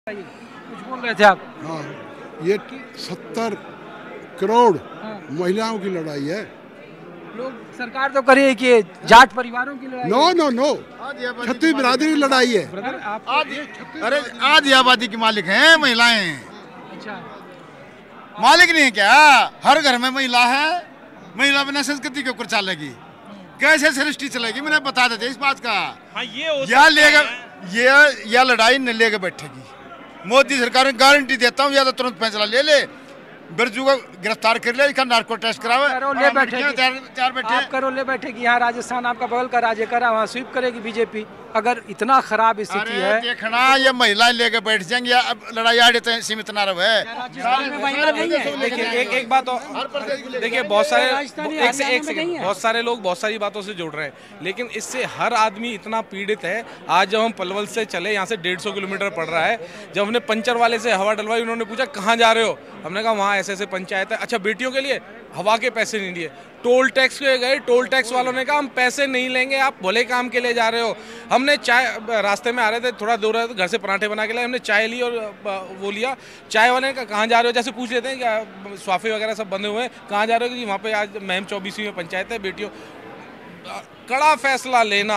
कुछ बोल रहे थे आप? हाँ, ये 70 करोड़ महिलाओं की लड़ाई है। लोग सरकार तो करे है कि जाट परिवारों की लड़ाई नो नो नो, छत्तीस बिरादरी की लड़ाई है। ब्रदर आप अरे आधी आबादी की मालिक हैं महिलाएं। अच्छा, मालिक नहीं है क्या? हर घर में महिला है। महिला बिना संस्कृति के ऊपर चलेगी कैसे? सृष्टि चलेगी? मैंने बता देते इस बात का। हाँ, ये या लेगा ये लड़ाई न लेके बैठेगी। मोदी सरकार ने गारंटी देता हूँ, या तो तुरंत फैसला ले ले, बिरजू को गिरफ्तार कर ले, इसका नार्को टेस्ट करावे। करो ले बैठेगी, चार बैठे आप करो ले बैठेगी। यहाँ राजस्थान आपका बगल का राज्य करा, वहाँ स्वीप करेगी बीजेपी। अगर इतना खराब स्थिति है, देखना ये महिलाएं लेके बैठ जाएंगी, अब लड़ाई आड़े तो सीमित ना रहे। देखिए एक बात और, देखिए बहुत सारे लोग बहुत सारी बातों से जुड़ रहे हैं, लेकिन इससे हर आदमी इतना पीड़ित है। आज जब हम पलवल से चले, यहाँ से 150 किलोमीटर पड़ रहा है, जब हमने पंचर वाले से हवा डलवाई, उन्होंने पूछा कहाँ जा रहे हो, हमने कहा वहाँ ऐसे ऐसे पंचायत है। अच्छा, बेटियों के लिए हवा के पैसे नहीं दिए। टोल टैक्स पे गए, टोल टैक्स वालों ने कहा हम पैसे नहीं लेंगे, आप भले काम के लिए जा रहे हो। हमने चाय, रास्ते में आ रहे थे, थोड़ा दूर है, घर से पराठे बना के लाए, हमने चाय ली और वो लिया। चाय वाले ने कहा कहाँ जा रहे हो, जैसे पूछ लेते हैं क्या स्वाफे वगैरह सब बंधे हुए हैं, कहाँ जा रहे हो? कि वहाँ पे आज महम 24वीं में पंचायत है, बेटियों। कड़ा फैसला लेना,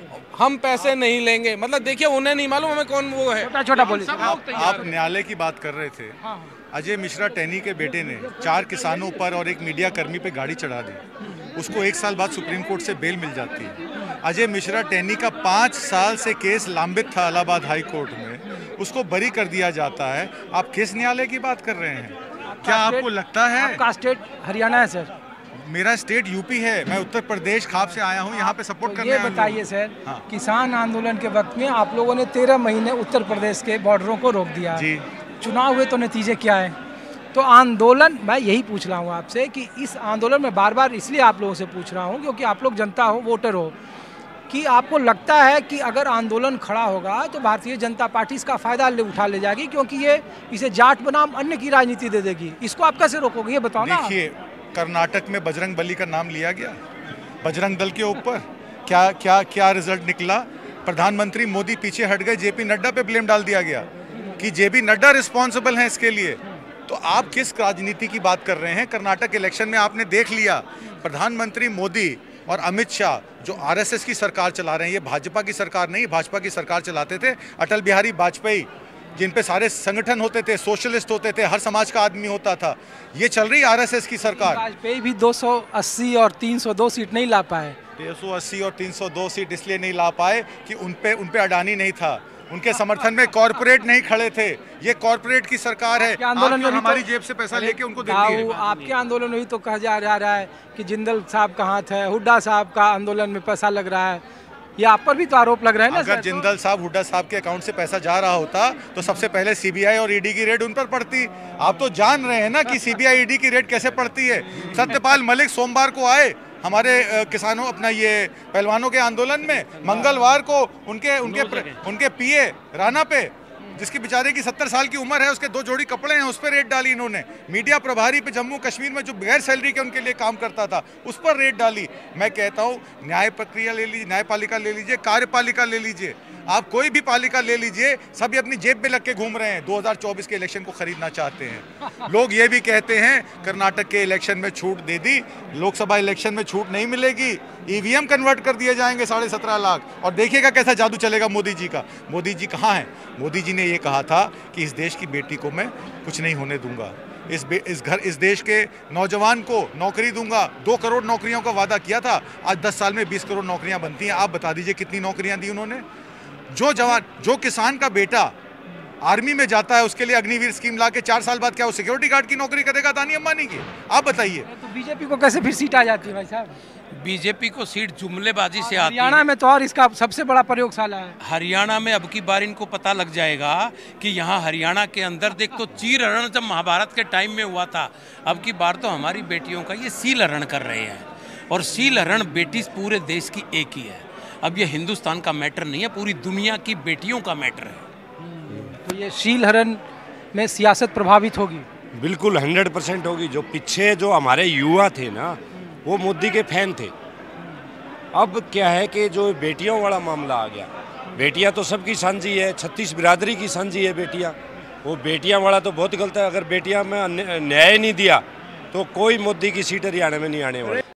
हम पैसे नहीं लेंगे, मतलब देखिए उन्हें नहीं मालूम हमें कौन वो है। छोटा छोटा बोलिए। आप न्यायालय की बात कर रहे थे। अजय मिश्रा टैनी के बेटे ने 4 किसानों पर और एक मीडिया कर्मी पे गाड़ी चढ़ा दी, उसको 1 साल बाद सुप्रीम कोर्ट से बेल मिल जाती है। अजय मिश्रा टैनी का 5 साल से केस लंबित था इलाहाबाद हाई कोर्ट में, उसको बरी कर दिया जाता है। आप किस न्यायालय की बात कर रहे हैं? क्या आपको लगता है? आपका स्टेट हरियाणा है सर? मेरा स्टेट यूपी है, मैं उत्तर प्रदेश खाप से आया हूँ, यहाँ पे सपोर्ट करने ये आया हूँ। बताइए सर, हाँ। किसान आंदोलन के वक्त में आप लोगों ने 13 महीने उत्तर प्रदेश के बॉर्डरों को रोक दिया जी। चुनाव हुए तो नतीजे क्या है? तो आंदोलन, मैं यही पूछ रहा हूँ आपसे कि इस आंदोलन में बार बार इसलिए आप लोगों से पूछ रहा हूँ क्योंकि आप लोग जनता हो, वोटर हो, कि आपको लगता है कि अगर आंदोलन खड़ा होगा तो भारतीय जनता पार्टी इसका फायदा उठा ले जाएगी, क्योंकि ये इसे जाट बनाम अन्य की राजनीति दे देगी। इसको आप कैसे रोकोगे, ये बताओ ना। देखिए, कर्नाटक में बजरंग बली का नाम लिया गया, बजरंग दल के ऊपर क्या क्या क्या रिजल्ट निकला? प्रधानमंत्री मोदी पीछे हट गए, जेपी नड्डा पे ब्लेम डाल दिया गया कि जेपी नड्डा रिस्पॉन्सिबल हैं इसके लिए। तो आप किस राजनीति की बात कर रहे हैं? कर्नाटक इलेक्शन में आपने देख लिया, प्रधानमंत्री मोदी और अमित शाह जो आरएसएस की सरकार चला रहे हैं, ये भाजपा की सरकार नहीं, भाजपा की सरकार चलाते थे अटल बिहारी वाजपेयी, जिन पे सारे संगठन होते थे, सोशलिस्ट होते थे, हर समाज का आदमी होता था। ये चल रही आरएसएस की सरकार। वाजपेयी भी 280 और 302 सीट नहीं ला पाए। 280 और 302 सीट इसलिए नहीं ला पाए कि उनपे अडानी नहीं था, उनके समर्थन में कॉर्पोरेट नहीं खड़े थे। ये कॉर्पोरेट की सरकार है, आंदोलन में हमारी जेब से पैसा लेके उनको देती है। आपके आंदोलन में ही तो कहा जा रहा है कि जिंदल साहब का हाथ है, हुड्डा साहब का आंदोलन में पैसा लग रहा है, ये आप पर भी तो आरोप लग रहा है ना। अगर जिंदल साहब, हुड्डा साहब के अकाउंट से पैसा जा रहा होता तो सबसे पहले सीबीआई और ईडी की रेड उन पर पड़ती। आप तो जान रहे हैं ना कि सीबीआई ईडी की रेड कैसे पड़ती है। सत्यपाल मलिक सोमवार को आए हमारे किसानों, अपना ये पहलवानों के आंदोलन में, मंगलवार को उनके पीए राणा पे, जिसकी बेचारे की 70 साल की उम्र है, उसके 2 जोड़ी कपड़े हैं, उस पर रेड डाली इन्होंने। मीडिया प्रभारी पे जम्मू कश्मीर में जो बगैर सैलरी के उनके लिए काम करता था, उस पर रेड डाली। मैं कहता हूँ न्याय प्रक्रिया ले लीजिए, न्यायपालिका ले लीजिए, कार्यपालिका ले लीजिए, आप कोई भी पालिका ले लीजिए, सभी अपनी जेब में लग के घूम रहे हैं। 2024 के इलेक्शन को खरीदना चाहते हैं लोग। ये भी कहते हैं कर्नाटक के इलेक्शन में छूट दे दी, लोकसभा इलेक्शन में छूट नहीं मिलेगी, ईवीएम कन्वर्ट कर दिए जाएंगे 17.5 लाख, और देखिएगा कैसा जादू चलेगा मोदी जी का। मोदी जी कहाँ हैं? मोदी जी ने ये कहा था कि इस देश की बेटी को मैं कुछ नहीं होने दूंगा, इस देश के नौजवान को नौकरी दूंगा। 2 करोड़ नौकरियों का वादा किया था, आज 10 साल में 20 करोड़ नौकरियां बनती हैं। आप बता दीजिए कितनी नौकरियां दी उन्होंने? जो जवान, जो किसान का बेटा आर्मी में जाता है, उसके लिए अग्निवीर स्कीम ला के 4 साल बाद क्या वो सिक्योरिटी गार्ड की नौकरी करेगा अदानी अंबानी की? आप बताइए। तो बीजेपी को कैसे फिर सीट आ जाती है भाई साहब? बीजेपी को सीट जुमलेबाजी से आती है। हरियाणा में तो और इसका सबसे बड़ा प्रयोगशाला है। हरियाणा में अब की बार इनको पता लग जाएगा कि यहाँ हरियाणा के अंदर देख तो चीर हरण जब महाभारत के टाइम में हुआ था, अब की बार तो हमारी बेटियों का ये सील हरण कर रहे हैं। और सील हरण बेटी पूरे देश की एक ही है। अब ये हिंदुस्तान का मैटर नहीं है, पूरी दुनिया की बेटियों का मैटर है। तो ये शील हरण में सियासत प्रभावित होगी? बिल्कुल 100% होगी। जो पीछे जो हमारे युवा थे ना, वो मोदी के फैन थे। अब क्या है कि जो बेटियों वाला मामला आ गया, बेटियां तो सबकी साझी है, 36 बिरादरी की साझी है बेटियां। वो बेटियां वाला तो बहुत गलत है। अगर बेटियां में न्याय नहीं दिया तो कोई मोदी की सीट हरियाणा में नहीं आने वाली।